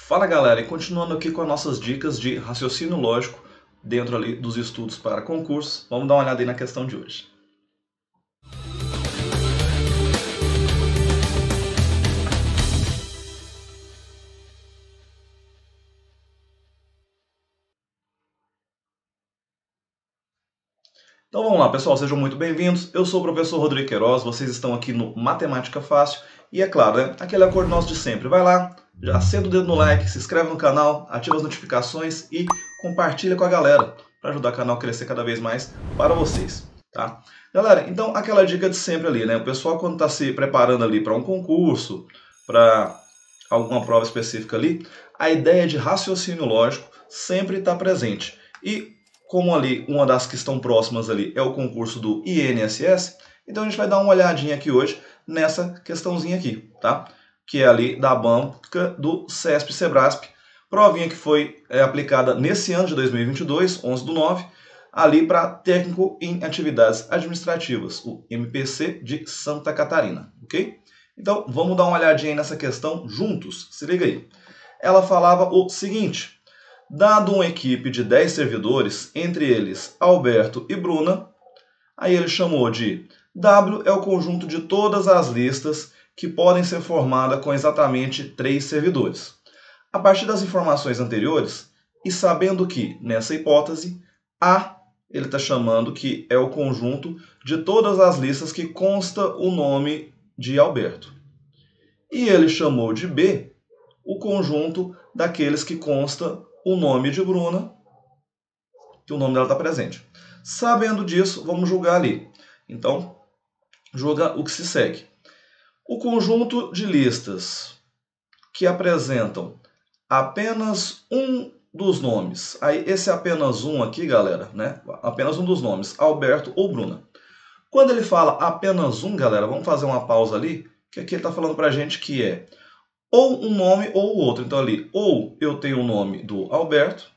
Fala galera, e continuando aqui com as nossas dicas de raciocínio lógico dentro ali dos estudos para concurso, vamos dar uma olhada aí na questão de hoje. Então vamos lá pessoal, sejam muito bem-vindos, eu sou o professor Rodrigo Queiroz, vocês estão aqui no Matemática Fácil e é claro, né, aquele acordo nosso de sempre, vai lá, já senta o dedo no like, se inscreve no canal, ativa as notificações e compartilha com a galera para ajudar o canal a crescer cada vez mais para vocês, tá? Galera, então aquela dica de sempre ali, né, o pessoal quando está se preparando ali para um concurso, para alguma prova específica ali, a ideia de raciocínio lógico sempre está presente e como ali uma das que estão próximas ali é o concurso do INSS, então a gente vai dar uma olhadinha aqui hoje nessa questãozinha aqui, tá? Que é ali da banca do CESP-Cebrasp, provinha que foi aplicada nesse ano de 2022, 11/9, ali para técnico em atividades administrativas, o MPC de Santa Catarina, ok? Então vamos dar uma olhadinha aí nessa questão juntos, se liga aí. Ela falava o seguinte: dado uma equipe de 10 servidores, entre eles Alberto e Bruna, aí ele chamou de W é o conjunto de todas as listas que podem ser formadas com exatamente 3 servidores. A partir das informações anteriores, e sabendo que, nessa hipótese, A, ele está chamando que é o conjunto de todas as listas que consta o nome de Alberto. E ele chamou de B o conjunto daqueles que consta o nome de Bruna, que o nome dela está presente. Sabendo disso, vamos julgar ali. Então, julga o que se segue. O conjunto de listas que apresentam apenas um dos nomes. Aí, esse apenas um aqui, galera, né? Apenas um dos nomes, Alberto ou Bruna. Quando ele fala apenas um, galera, vamos fazer uma pausa ali, que aqui ele está falando para a gente que é ou um nome ou o outro. Então ali, ou eu tenho o nome do Alberto,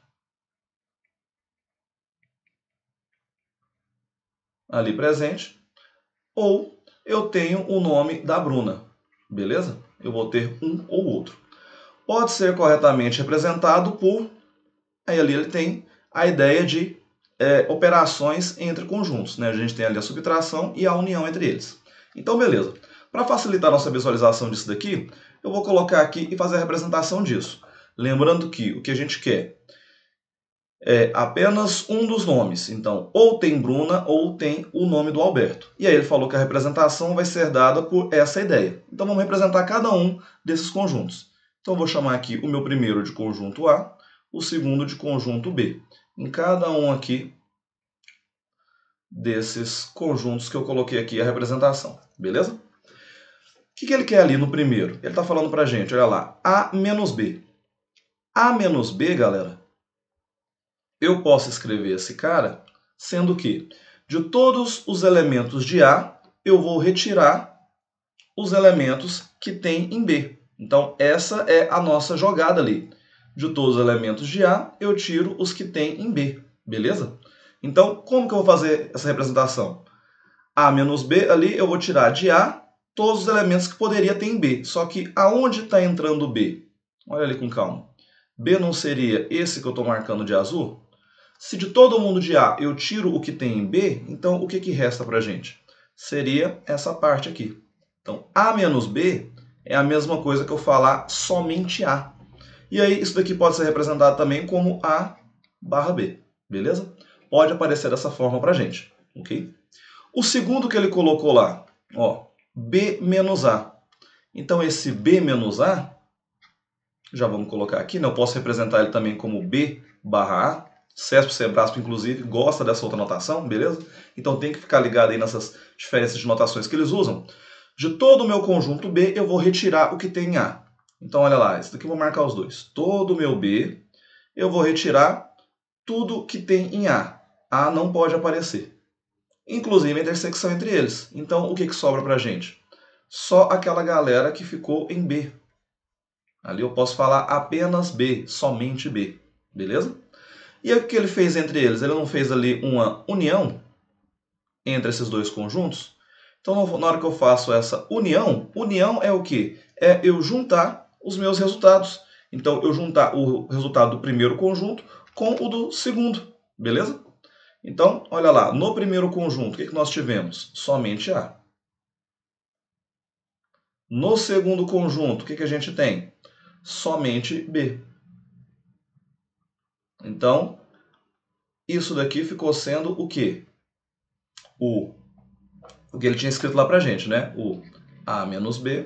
ali presente, ou eu tenho o nome da Bruna, beleza? Eu vou ter um ou outro. Pode ser corretamente representado por, aí ali ele tem a ideia de operações entre conjuntos, né? A gente tem ali a subtração e a união entre eles. Então, beleza. Para facilitar a nossa visualização disso daqui, eu vou colocar aqui e fazer a representação disso. Lembrando que o que a gente quer é apenas um dos nomes. Então, ou tem Bruna ou tem o nome do Alberto. E aí ele falou que a representação vai ser dada por essa ideia. Então, vamos representar cada um desses conjuntos. Então, eu vou chamar aqui o meu primeiro de conjunto A, o segundo de conjunto B. Em cada um aqui desses conjuntos que eu coloquei aqui a representação. Beleza? O que ele quer ali no primeiro? Ele está falando para a gente, olha lá, A menos B. A menos B, galera, eu posso escrever esse cara sendo que de todos os elementos de A, eu vou retirar os elementos que tem em B. Então, essa é a nossa jogada ali. De todos os elementos de A, eu tiro os que tem em B. Beleza? Então, como que eu vou fazer essa representação? A menos B ali, eu vou tirar de A todos os elementos que poderia ter em B. Só que aonde está entrando B? Olha ali com calma. B não seria esse que eu estou marcando de azul? Se de todo mundo de A eu tiro o que tem em B, então o que resta para a gente? Seria essa parte aqui. Então, A menos B é a mesma coisa que eu falar somente A. E aí, isso daqui pode ser representado também como A barra B. Beleza? Pode aparecer dessa forma para a gente. Ok? O segundo que ele colocou lá, ó, B menos A. Então, esse B menos A, já vamos colocar aqui, né? Eu posso representar ele também como B barra A. CESP-Cebrasp, inclusive, gosta dessa outra notação, beleza? Então tem que ficar ligado aí nessas diferenças de notações que eles usam. De todo o meu conjunto B, eu vou retirar o que tem em A. Então, olha lá, esse daqui eu vou marcar os dois. Todo o meu B, eu vou retirar tudo que tem em A. A não pode aparecer. Inclusive a intersecção entre eles. Então, o que sobra pra gente? Só aquela galera que ficou em B. Ali eu posso falar apenas B, somente B. Beleza? E aí, o que ele fez entre eles? Ele não fez ali uma união entre esses dois conjuntos? Então, na hora que eu faço essa união, união é o quê? É eu juntar os meus resultados. Então, eu juntar o resultado do primeiro conjunto com o do segundo, beleza? Então, olha lá, no primeiro conjunto, o que nós tivemos? Somente A. No segundo conjunto, o que a gente tem? Somente B. Então, isso daqui ficou sendo o quê? O que ele tinha escrito lá pra gente, né? O A menos B,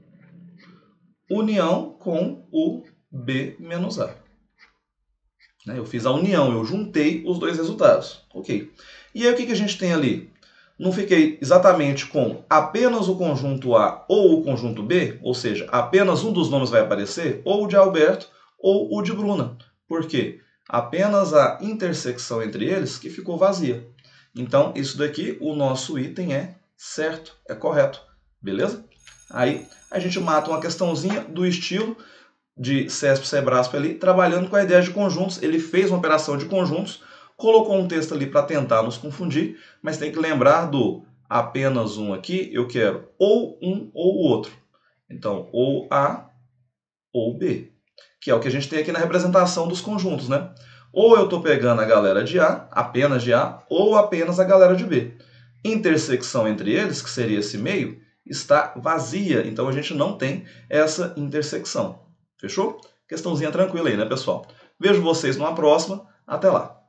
união com o B menos A. Eu fiz a união, eu juntei os dois resultados. Ok. E aí o que a gente tem ali? Não fiquei exatamente com apenas o conjunto A ou o conjunto B, ou seja, apenas um dos nomes vai aparecer, ou o de Alberto ou o de Bruna. Por quê? Apenas a intersecção entre eles que ficou vazia. Então, isso daqui, o nosso item é certo, é correto. Beleza? Aí, a gente mata uma questãozinha do estilo de CESP Sebrasp ali, trabalhando com a ideia de conjuntos. Ele fez uma operação de conjuntos, colocou um texto ali para tentar nos confundir, mas tem que lembrar do apenas um aqui, eu quero ou um ou o outro. Então, ou A ou B, que é o que a gente tem aqui na representação dos conjuntos, né? Ou eu estou pegando a galera de A, apenas de A, ou apenas a galera de B. Intersecção entre eles, que seria esse meio, está vazia, então a gente não tem essa intersecção. Fechou? Questãozinha tranquila aí, né, pessoal? Vejo vocês numa próxima. Até lá!